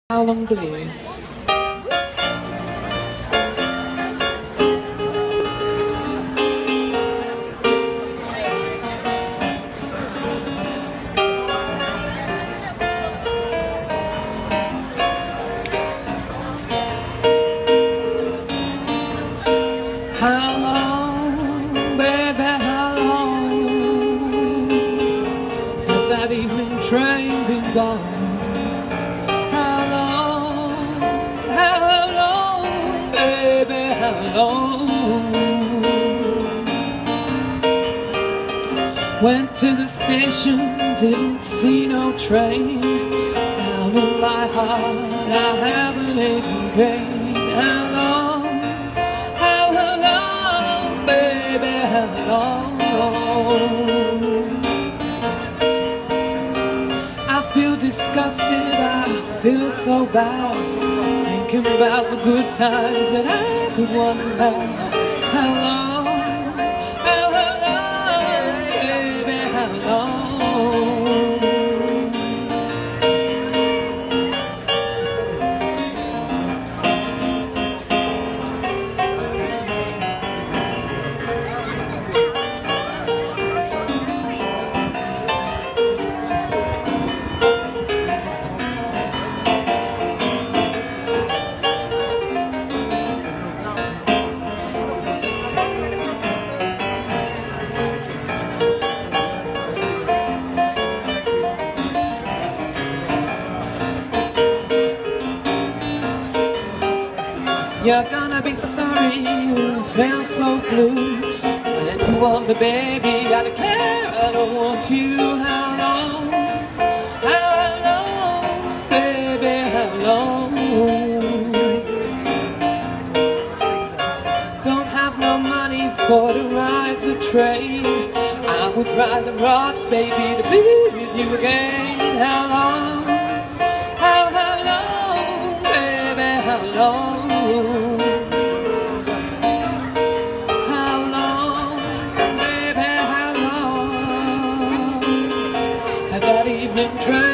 How long, please? How long, baby, how long has that evening train been gone? How long, baby, how long? Went to the station, didn't see no train. Down in my heart I have an aching pain. How long, baby, how long? I feel disgusted, I feel so bad, thinking about the good times that I could once have had. How long, baby, how long? You're gonna be sorry you feel so blue when you want me, baby. I declare I don't want you. How long, baby, how long? Don't have no money for to ride the train. I would ride the rocks, baby, to be with you again. How long, baby, how long? How long, baby, how long has that evening train